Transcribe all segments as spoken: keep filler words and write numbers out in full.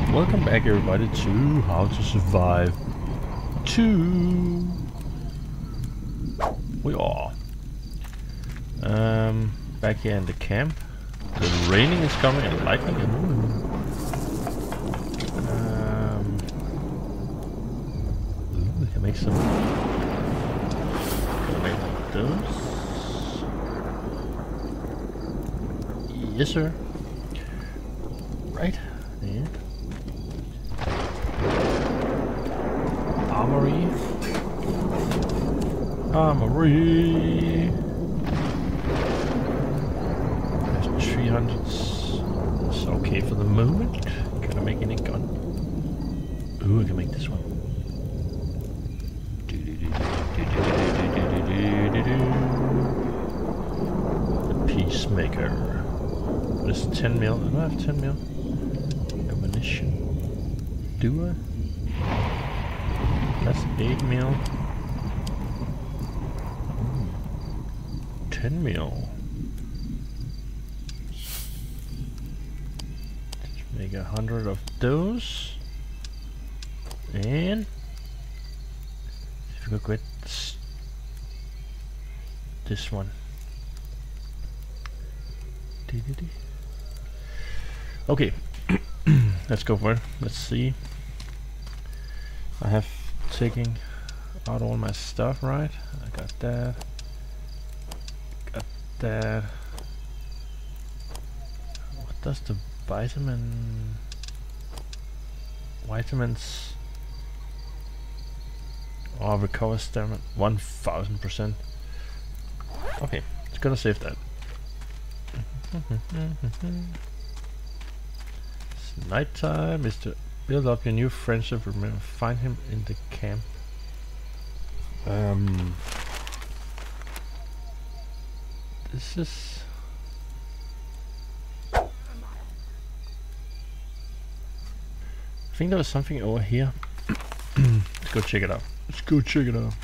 Welcome back everybody to How to Survive two. We are um, back here in the camp. The raining is coming and lightning. Um, ooh, we can make some. Can make those. Yes, sir. Right. And armory. Armory. There's three hundreds. It's okay for the moment. Can I make any gun? Ooh, I can make this one. The Peacemaker. What is ten mil? I don't have ten mil. Ammunition. Do I? That's eight mil. Ooh. ten mil. Let's make a hundred of those. And if we go get this, this one. Okay. Let's go for it. Let's see. I have taken out all my stuff, right? I got that. Got that. What does the vitamin... Vitamins... Oh, recover stamina. one thousand percent. Okay, it's gonna save that. Nighttime is to build up your new friendship. Remember, find him in the camp. Um, this is. I think there was something over here. Let's go check it out. Let's go check it out.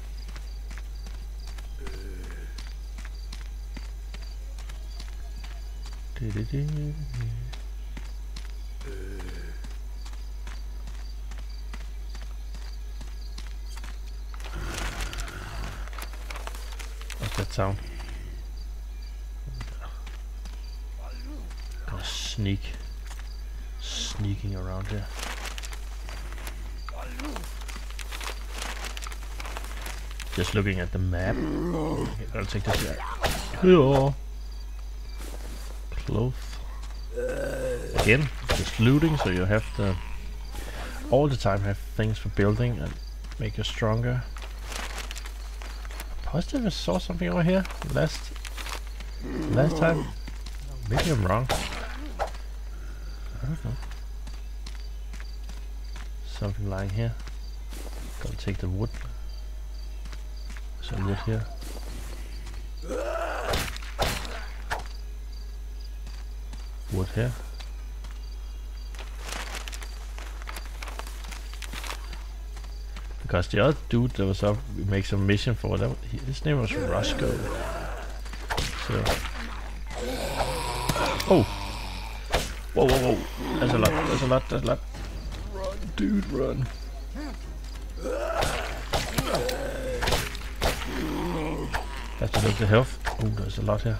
What's that sound? Gonna sneak, sneaking around here. Just looking at the map. Okay, I'll take this here. Yeah. Clothes. Again, just looting, so you have to all the time have things for building and make you stronger. Positive I saw something over here last last time. Maybe I'm wrong. I don't know. Something lying here. Gotta take the wood. Some wood here. Wood here. Because the other dude that was up, we make some mission for that. He, his name was Risco. So. Oh! Whoa, whoa, whoa! There's a lot. There's a lot. There's a lot. Run, dude, run! That's a little bit of health. Oh, there's a lot here.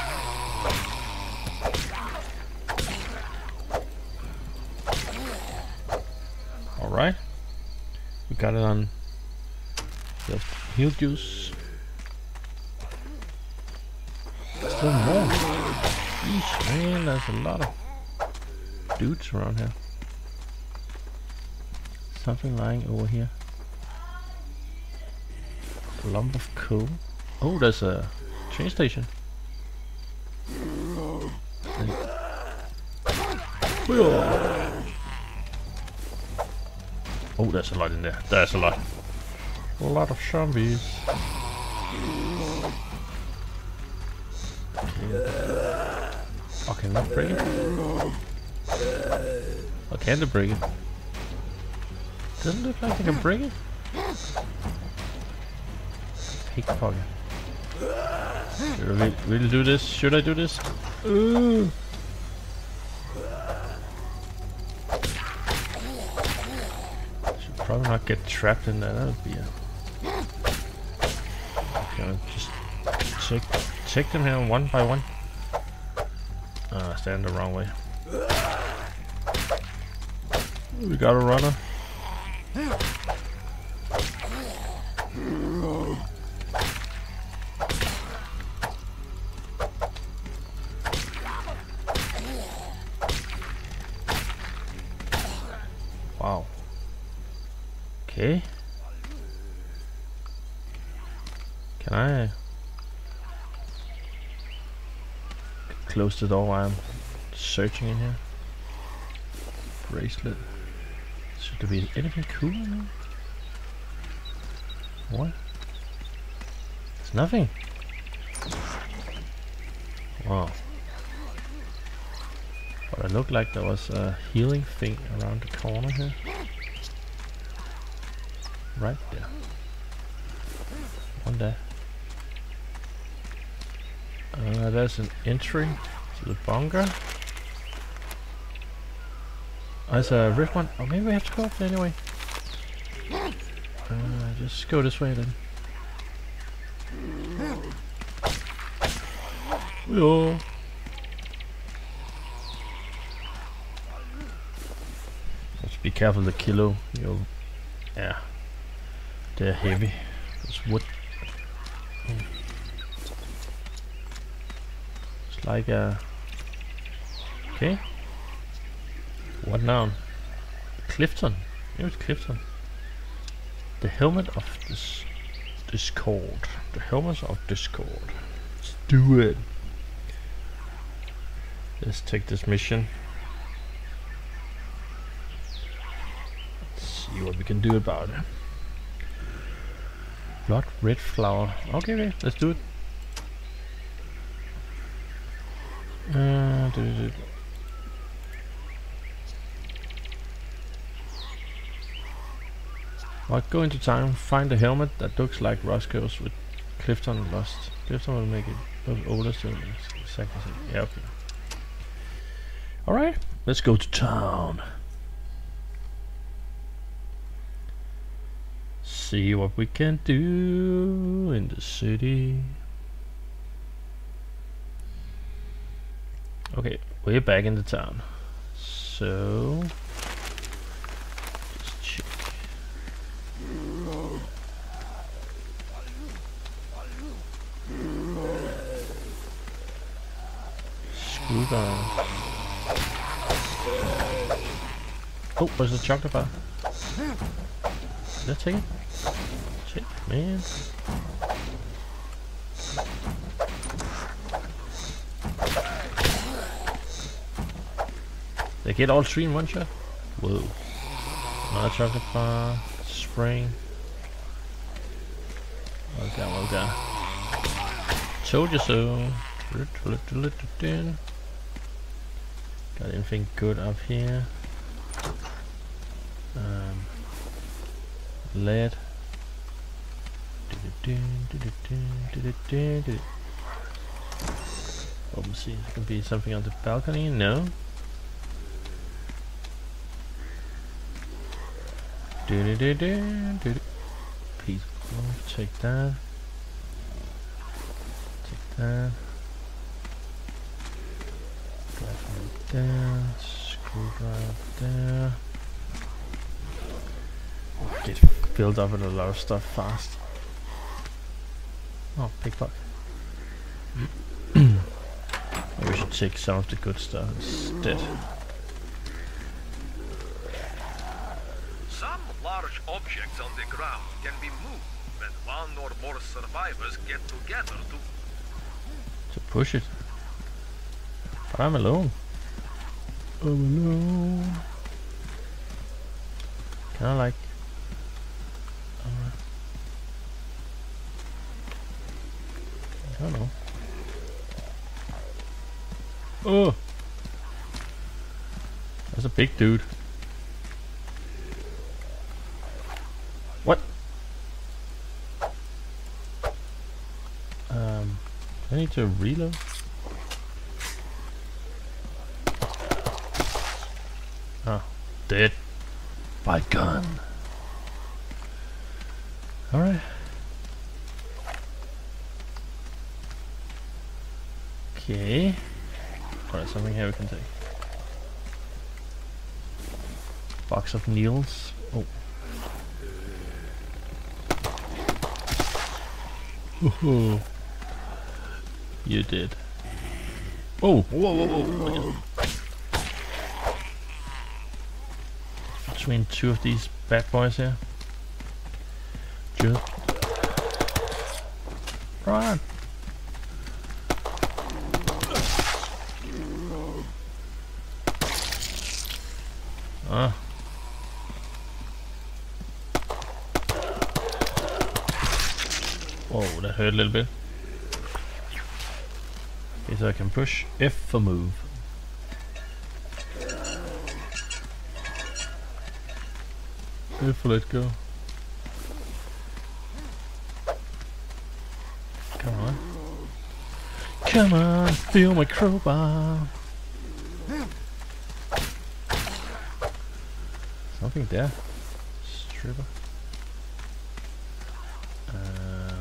All right. We got it on the heal juice. Still more. Yeesh, man, there's a lot of dudes around here. Something lying over here. A lump of coal. Oh, there's a train station. Oh, there's a lot in there. There's a lot. A lot of zombies. Oh, can I break it? Oh, can they break it? Doesn't look like they can break it. Pickpocket. Should I really do this? Should I do this? Uh. Probably not get trapped in there. That would be a. Gonna just check check them here one by one. Ah, uh, stand the wrong way. We got a runner. Wow. Okay. Can I close the door while I'm searching in here? Bracelet. Should there be anything cool in here? What? There's nothing. Wow. But it looked like there was a healing thing around the corner here. Right there. One there. Uh, there's an entry to the bunker. Oh, there's a rift one. Oh, maybe we have to go up there anyway. Uh, just go this way then. Oh. Just be careful the kilo. You'll, yeah, they're heavy. It's wood. Mm. It's like a. Okay. What now? Clifton. Maybe it's Clifton. The helmet of this Discord. The helmet of Discord. Let's do it. Let's take this mission. Let's see what we can do about it. Blood red flower. Okay, okay, let's do it. Uh, do, do, do. I'll go into time, find a helmet that looks like Roscoe's with Clifton Lost. Clifton will make it look older, so it's exactly the same. Yeah, okay. Alright, let's go to town. See what we can do in the city. Okay, we're back in the town. So just check. Screwdriver. Oh, where's the chocolate bar? Did I take it? Shit, man. They get all three in one shot? Whoa. Another chocolate bar. Spring. Well done, well done. Told you so. Got anything good up here? Um, lead. Oh, let's see. There can be something on the balcony. No. Piece of cloth. Take that. Take that. Drive right there. Screwdriver there. Get filled up with a lot of stuff fast. Oh, pickpocket. Maybe we should take some of the good stuff instead. Some large objects on the ground can be moved when one or more survivors get together to to push it. But I'm alone. I'm alone. Can I like? Uh, I don't know. Oh, that's a big dude. What? Um, I need to reload. Ah, dead by gun. Alright. Okay. Oh, there's something here we can take. Box of needles. Oh. Ooh. You did. Oh! Whoa, whoa, whoa! Between two of these bad boys here. Just run! Ah. Whoa, that hurt a little bit. Okay, so I can push F for move. F for let go. Come on. Come on, feel my crowbar. Something there. Stripper. Um.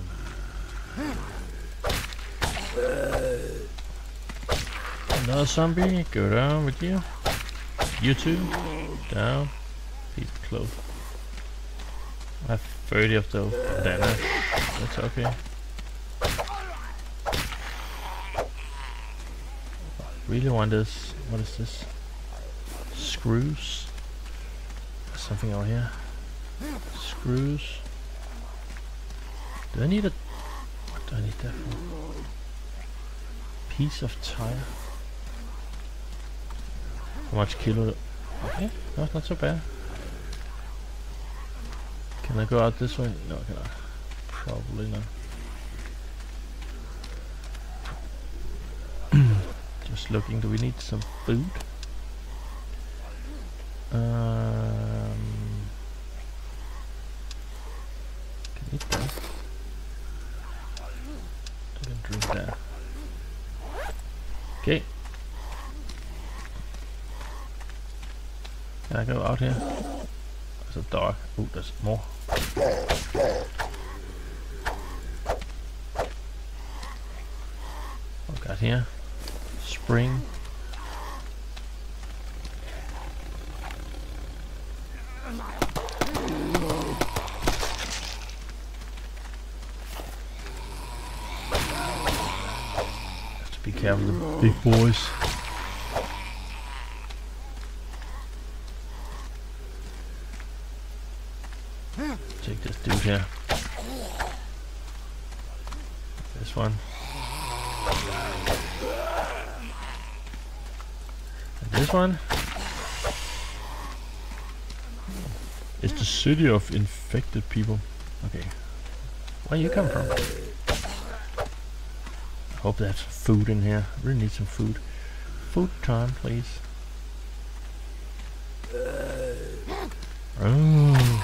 Another zombie. Go down with you. You two. Down. Keep close. I have thirty of those damage. That's okay. I really want this. What is this? Screws. There's something out here. Screws. Do I need a... What do I need that for? Piece of tire. How much kilo? Okay, no, it's not so bad. Can I go out this way? No, I cannot. Probably not. Just looking, do we need some food? Um, can eat that. I can drink that. Okay. Can I go out here? There's a dog. Oh, there's more. What got here? Spring. Have to be careful of the big boys. Take this dude here. This one. And this one. It's the city of infected people. Okay. Where you come from? I hope there's food in here. I really need some food. Food time, please. Oh.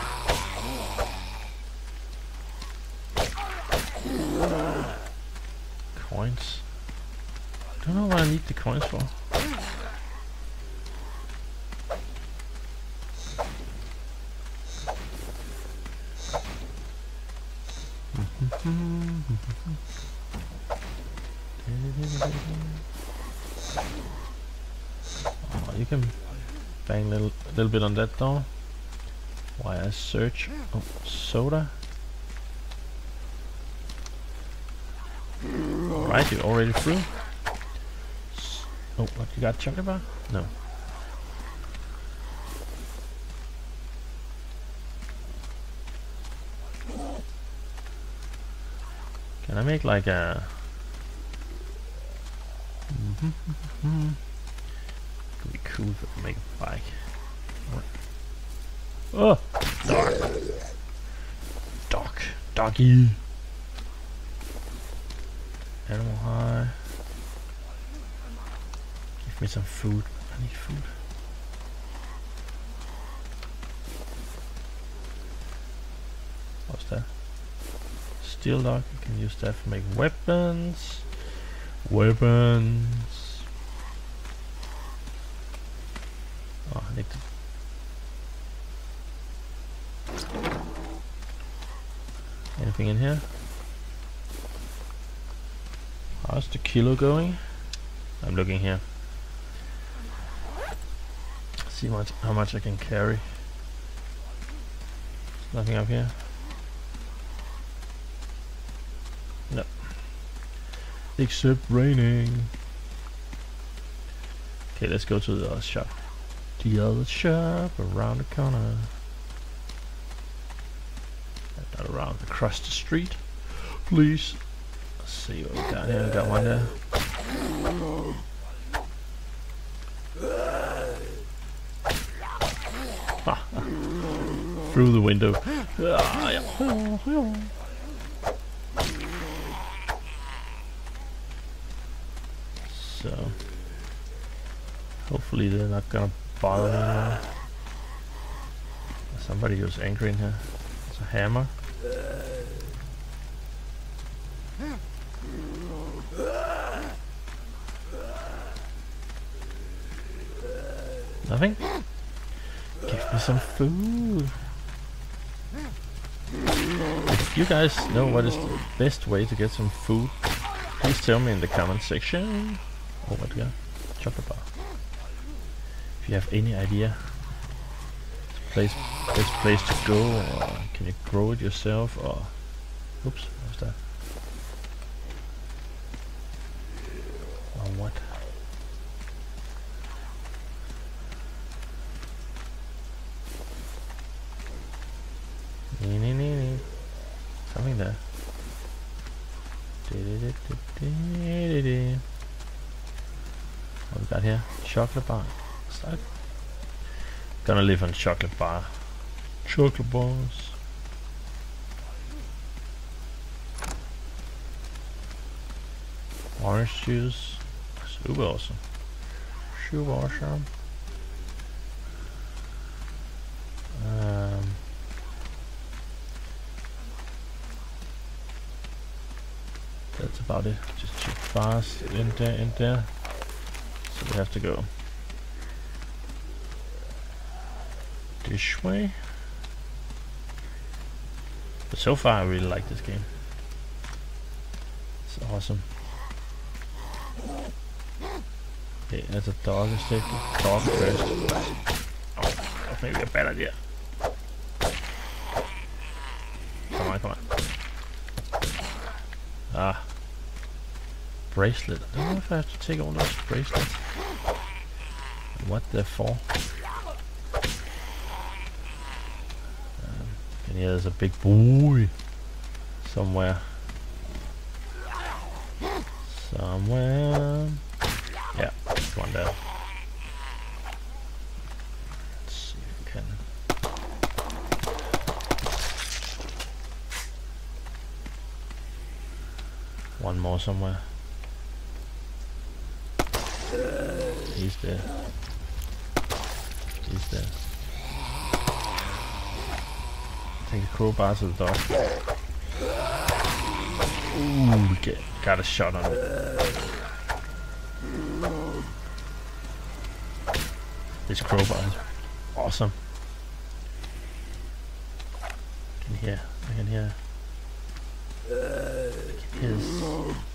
Coins. Don't know what I need the coins for. Oh, you can bang a little, little bit on that door while I search. Oh, soda. Right, you're already through. S oh, what, you got chocolate bar? No. Can I make like a... Mm-hmm. Could be cool if I could make a bike. What? Oh! Dog! Dog! Doggy! Animal high. Give me some food. I need food. What's that? Steel dog. You can use that for making weapons. Weapons. Oh, I need to. Anything in here? How's the kilo going? I'm looking here. See much how much I can carry. Nothing up here. No. Except raining. Okay, let's go to the other shop. The other shop around the corner. Not around, across the street. Please. Let's see what we got here. We got one there. Through the window. Ah, yeah. So hopefully they're not gonna bother me anymore. Somebody was angry in here. It's a hammer. Nothing? Give me some food. If you guys know what is the best way to get some food, please tell me in the comment section. Oh my god, chocolate bar. If you have any idea, place, best place to go, or can you grow it yourself, or oops, what's that? Or what? Nee, nee, nee, nee. Something there. What we got here? Chocolate bar. What's that? Gonna live on chocolate bar. Chocolate bars. Orange juice. Super awesome. Super awesome. Um. That's about it. Just check fast in there, in there. So we have to go this way. But so far I really like this game. It's awesome. Okay, that's a dog stick. Dog first. Oh, that's maybe a bad idea. Come on, come on. Ah. Bracelet. I don't know if I have to take all those bracelets. What they're for. Um, and yeah, there's a big boy somewhere. Somewhere. Yeah, there's one there. Let's see if we can. One more somewhere. He's there. He's there. Take the crowbar to the dog. Ooh, we get, got a shot on it. This crowbar is awesome. I can hear, I can hear. His.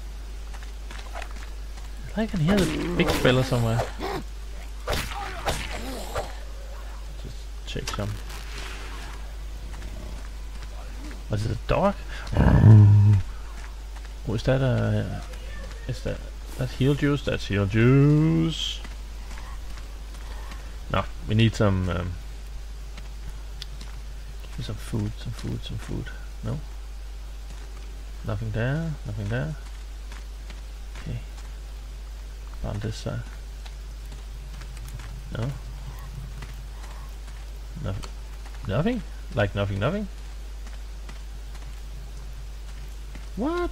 I can hear the big fella somewhere. Just check some. Was it a dog? Oh, is that a? Is that that's heal juice? That's heal juice. No, we need some. Um, give me some food, some food, some food. No. Nothing there. Nothing there. Okay. On this side. No. Nothing. Nothing? Like nothing, nothing? What?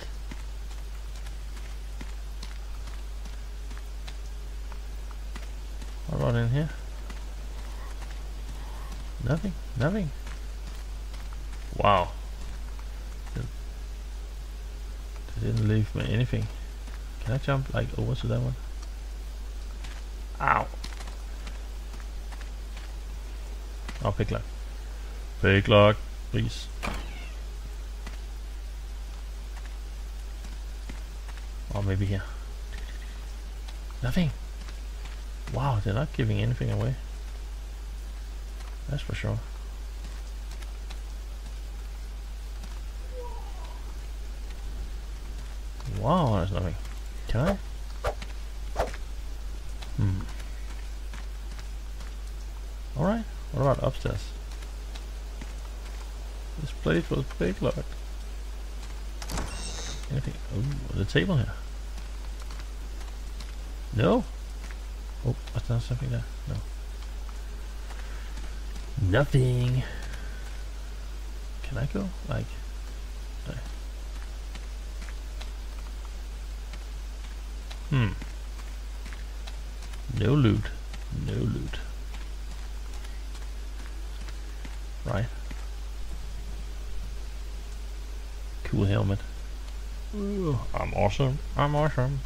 What about in here? Nothing, nothing. Wow. They didn't leave me anything. Can I jump like over to that one? Ow. Oh, pick lock. Pick lock, please. maybe here. Nothing. Wow, they're not giving anything away. That's for sure. Wow, there's nothing. Can I? Hmm. Alright, what about upstairs? This place was big, look. Anything? Oh, the table here. No? Oh, was there something there? No. Nothing. Can I go? Like... No. Hmm. No loot. No loot. Right. Cool helmet. Ooh, I'm awesome. I'm awesome.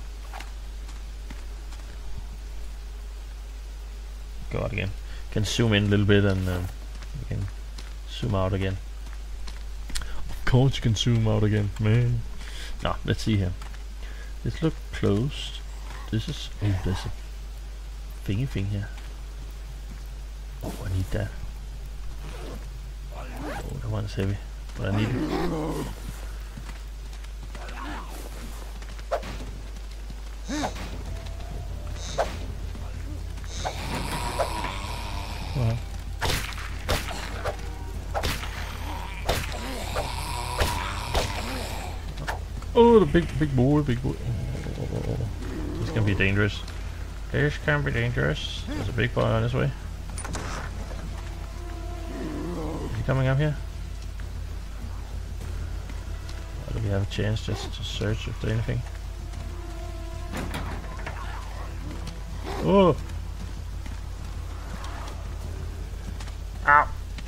Go out again. Can zoom in a little bit and um, you can zoom out again. Of course you can zoom out again, man. Now, let's see here. This look closed. This is... Oh, there's a thingy thing here. Oh, I need that. Oh, that one's heavy. But I need it. Well. Oh, the big, big boy, big boy. Oh, this can be dangerous. This can be dangerous. There's a big boy on his way. Is he coming up here? Or do we have a chance just to search if there's anything? Oh! Ow!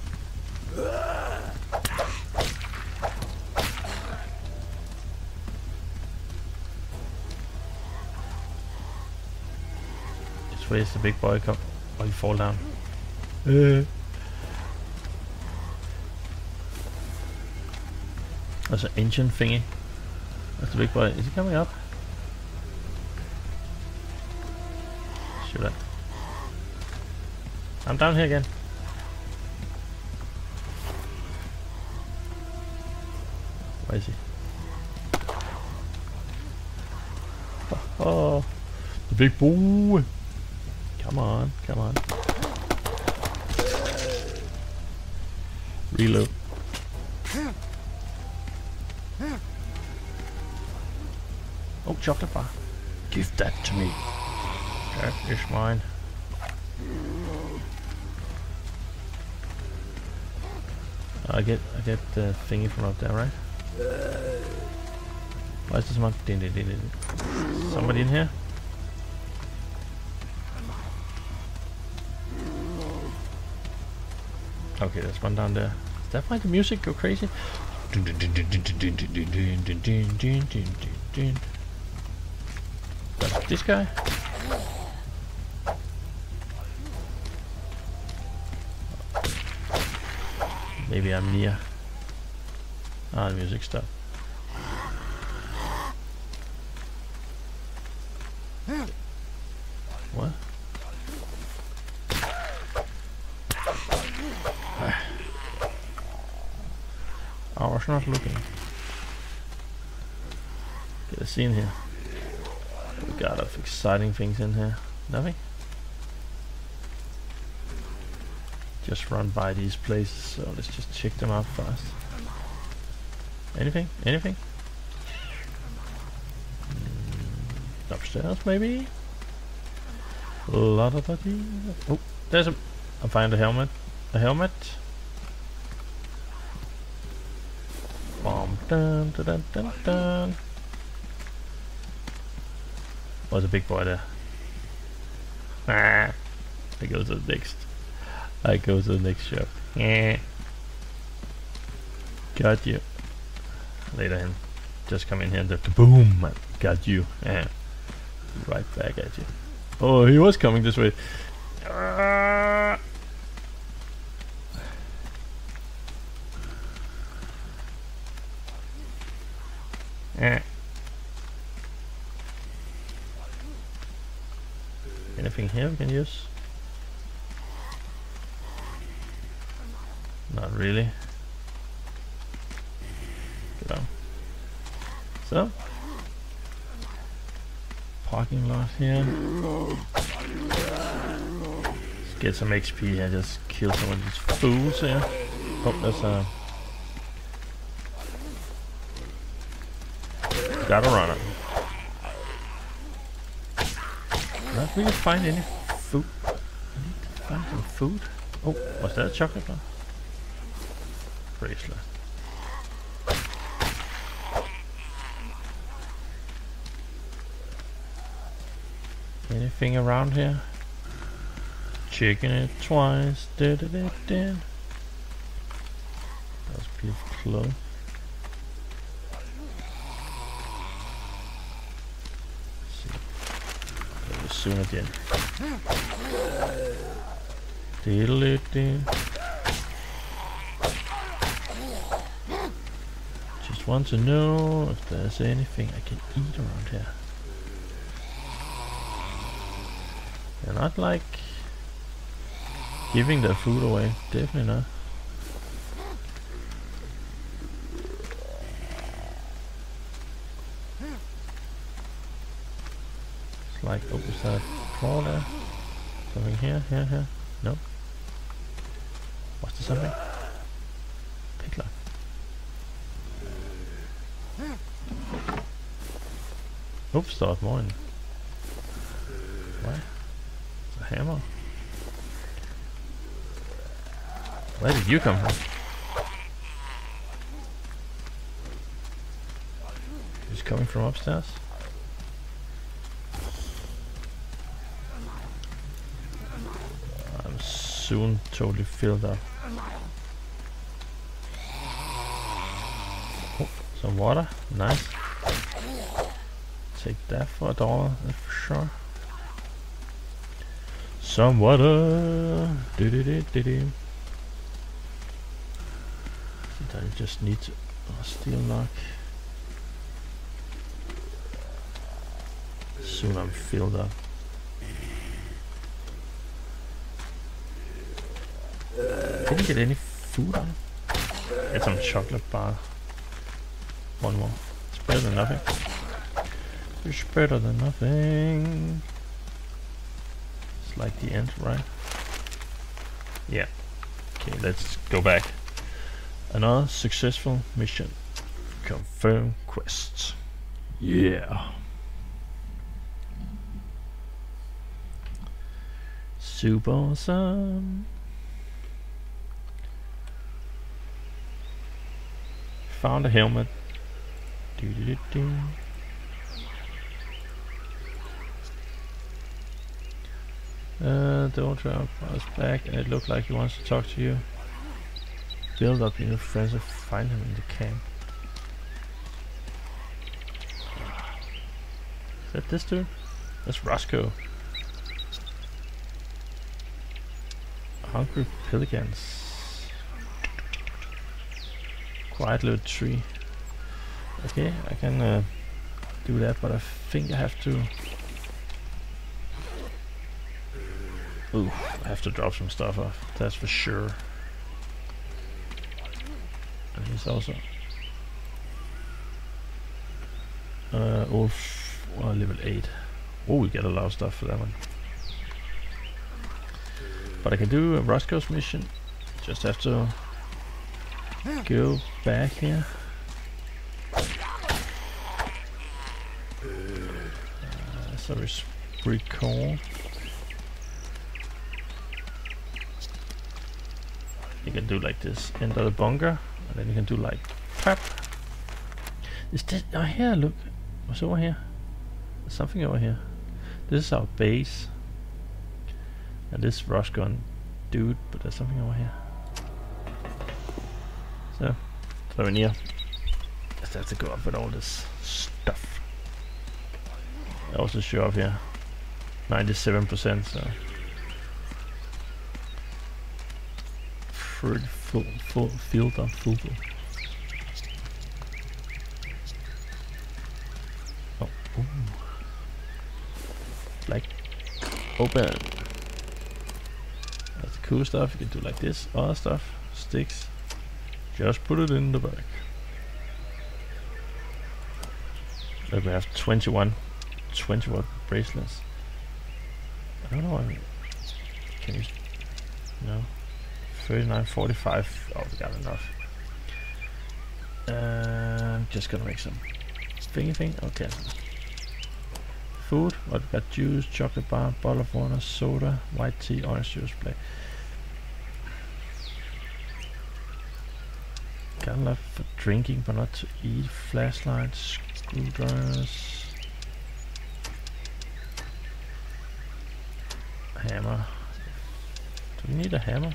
This way is the big boy come. Oh, you fall down. Uh. There's an engine thingy. That's the big boy. Is he coming up? Shoot it. I'm down here again. Where is he? Oh, oh, the big boy. Come on, come on. Reload. Oh, chocolate bar. Give that to me. That is mine. I get, I get the thingy from up there, right? Why is this one? Ding, ding, ding, ding. Somebody in here? Okay, there's one down there. Is that why the music go crazy? That's this guy. Maybe I'm near. Ah, the music stopped. What? I was not looking. Get a scene here. We got of exciting things in here. Nothing? Just run by these places, so let's just check them out fast. Anything? Anything? Mm, upstairs, maybe? La da da dee. Oh, there's a. I find a helmet. A helmet. Bomb dun dun dun dun dun. Oh, there's a big boy there. Ah, I go to the next. I go to the next shop. Yeah. Got you. Later in. Just come in here and the boom. Got you. Yeah. Right back at you. Oh, he was coming this way. Uh. Yeah. Anything here we can use? Not really. Get on. So, parking lot here. Let's get some X P here. Just kill some of these fools here. Oh, there's a. Gotta run it. Not really find any food. I need to find some food. Oh, was that a chocolate bar? Bracelet. Anything around here? Checking it twice. Da da da da. That was pretty close. Soon at the end. Just want to know if there's anything I can eat around here. They're not like giving their food away, definitely not. Like, oh, is that floor there? Something here, here, here? No. What's the something? Pickler. Oops, start mine. What? It's a hammer. Where did you come from? He's coming from upstairs? Soon totally filled up. Oh, some water, nice. Take that for a dollar, that's for sure. Some water. Do do do do do. I just need to oh, steel lock. Soon I'm filled up. Didn't get any food on it. Get some chocolate bar. One more. It's better than nothing. It's better than nothing. It's like the end, right? Yeah. Okay, let's go back. Another successful mission. Confirm quests. Yeah. Super awesome. Found a helmet. Doo -doo -doo -doo. Uh, the old trap was back and it looked like he wants to talk to you. Build up your friends and find him in the camp. Is that this dude? That's Roscoe. Hungry pelicans. Quiet little tree. Okay, I can uh, do that, but I think I have to. Ooh, I have to drop some stuff off. That's for sure. And he's also uh, Wolf, well, level eight. Oh, we get a lot of stuff for that one. But I can do a Roscoe's mission. Just have to go back here. Uh, so it's recall. You can do like this, enter the bunker, and then you can do like pop. Is this oh here? Look, what's over here? There's something over here. This is our base, and this rush gun, dude. But there's something over here. So, so in here, just have to go up with all this stuff. I also show up here, ninety-seven percent. So. Full, full field of full. Oh, ooh. Like, Open. That's the cool stuff. You can do like this. Other stuff. Sticks. Just put it in the bag. Look, we have twenty-one, twenty-one bracelets. I don't know. I mean, can you? No. thirty-nine, forty-five. Oh, we got enough. Um, just gonna make some thingy thing. Okay. Food. What we got? Juice, chocolate bar, bottle of water, soda, white tea, orange juice, play. Got enough for drinking, but not to eat. Flashlights, screwdrivers, hammer. Do we need a hammer?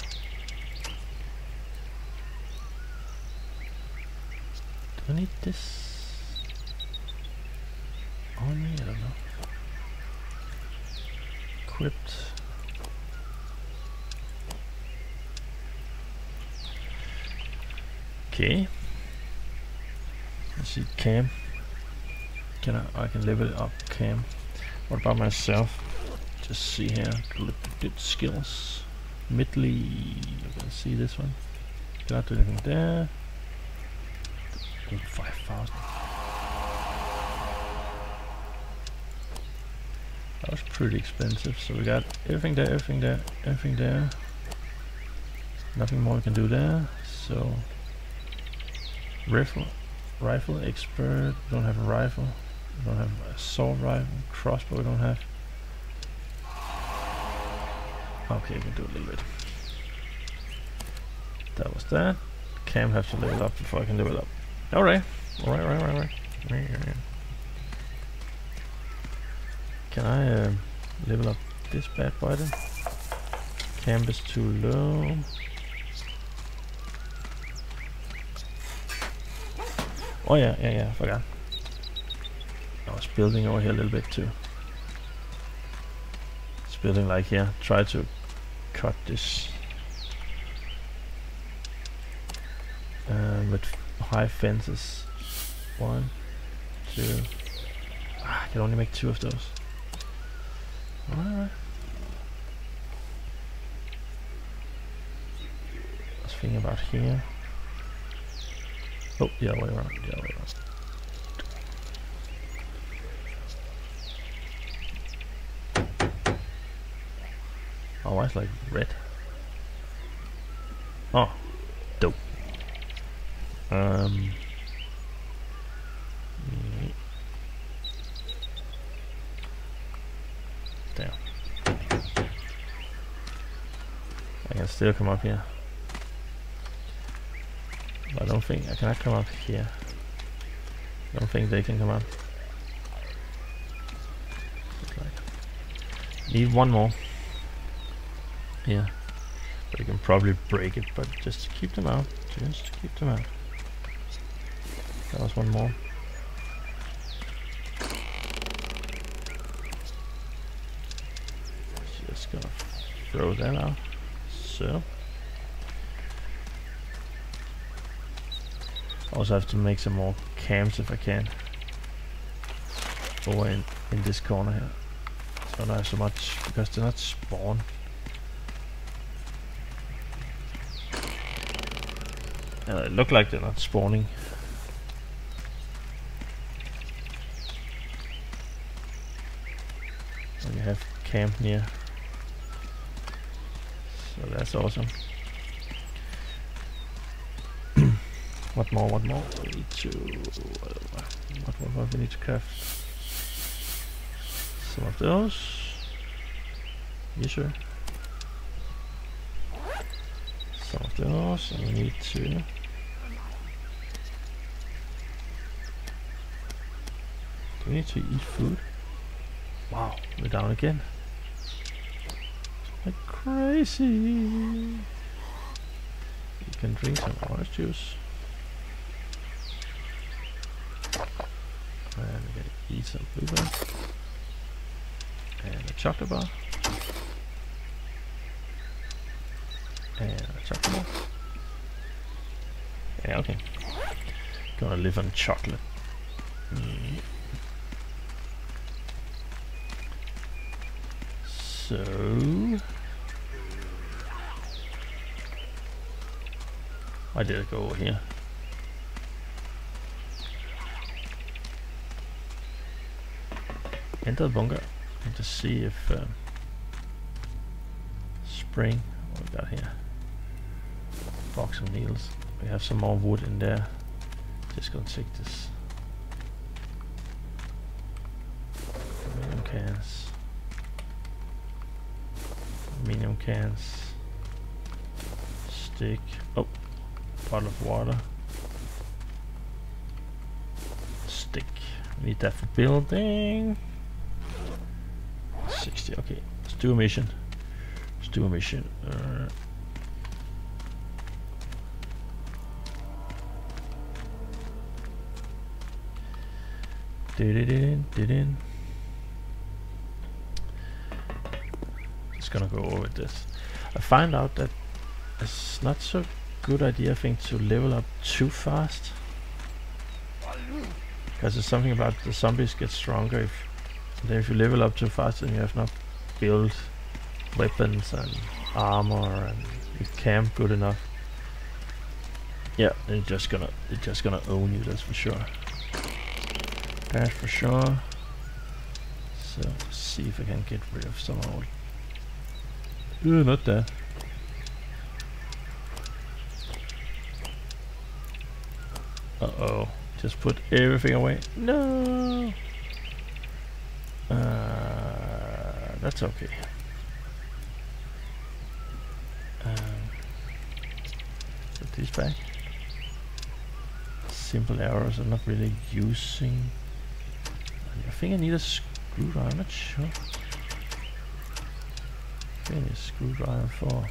Do I need this on me? I don't know. Equipped. Okay. Let's see, cam. Can I? I can level it up. Cam. What about myself? Just see here. Look at skills. Midley. You can see this one. Cannot do anything there. Oh, five thousand. That was pretty expensive. So we got everything there, everything there, everything there. Nothing more we can do there. So rifle, rifle expert. We don't have a rifle. We don't have a assault rifle. Crossbow. We don't have. Okay, we can do a little bit. That was that. Cam have to level up before I can level up. Alright. Alright, alright, alright, alright. Can I uh, level up this bad boy then? Camp is too low. Oh yeah, yeah, yeah, I forgot. I was building over here a little bit too. It's building like here. Try to cut this um, with high fences. One, two. Ah, I can only make two of those. Alright. I was thinking about here. Oh, the other way around, the other way around. Oh, why it's like red? Oh, dope. Um. Damn. I can still come up here. But I don't think I cannot come up here. I don't think they can come up. Like need one more. Yeah. But you can probably break it, but just to keep them out. Just to keep them out. That was one more. Just gonna throw that out. So. Also have to make some more camps if I can. Over in, in this corner here. So not so much because they're not spawned. Uh, it look like they're not spawning. And you have camp near. So that's awesome. What more, what more? We need to... What, what, what we need to craft? Some of those. Yes, sir. Some of those, and we need to... Do we need to eat food? Wow, we're down again. Like crazy. You can drink some orange juice. And we're gonna eat some blueberries. And a chocolate bar. And a chocolate bar. Yeah, okay. Gonna live on chocolate. Mm. So why did it go over here? Enter the bunker and just see if um, spring. What we got here? Box of needles. We have some more wood in there. Just gonna take this. Medium cans. Medium cans. Stick. Oh, bottle of water. Stick. We need that for building. sixty. Okay, let's do a mission. Let's do a mission. Uh, Did it in, did in. Just gonna go over this. I find out that it's not so good idea, I think, to level up too fast. Because there's something about the zombies get stronger if then if you level up too fast and you have not built weapons and armor and you camp good enough. Yeah, they're just gonna they're just gonna own you, that's for sure. That's for sure. So let's see if I can get rid of some old. Ooh, not that. Uh oh. Just put everything away. No. Uh, that's okay. Um, put these back. Simple arrows I'm not really using. I think I need a screwdriver, I'm not sure. I think I need a screwdriver for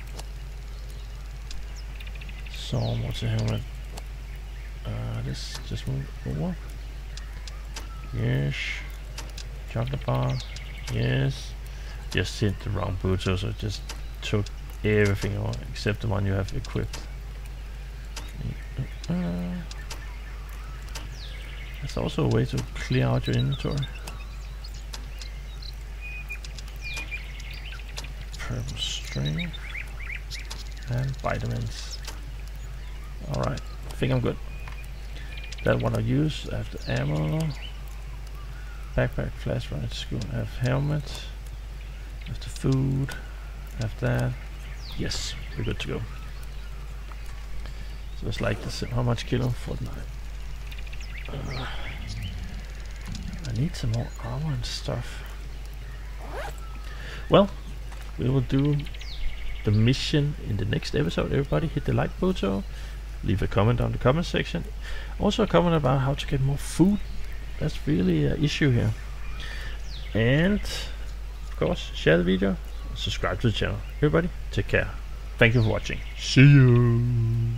Storm, what's the helmet? Uh, this just move over. Yes. Chocolate bar. Yes. Just hit the wrong boot, so I just took everything away except the one you have equipped. Uh, There's also a way to clear out your inventory. Purple string and vitamins. Alright, I think I'm good. That one I use. I have the ammo, backpack, flashlight, school. I have helmet. I have the food. I have that. Yes, we're good to go. So it's like this. How much kilo? Fortnite. Uh, I need some more armor and stuff. Well, we will do the mission in the next episode. Everybody hit the like button, leave a comment down the comment section. Also a comment about how to get more food. That's really an issue here. And of course, share the video, subscribe to the channel. Everybody, take care. Thank you for watching. See you.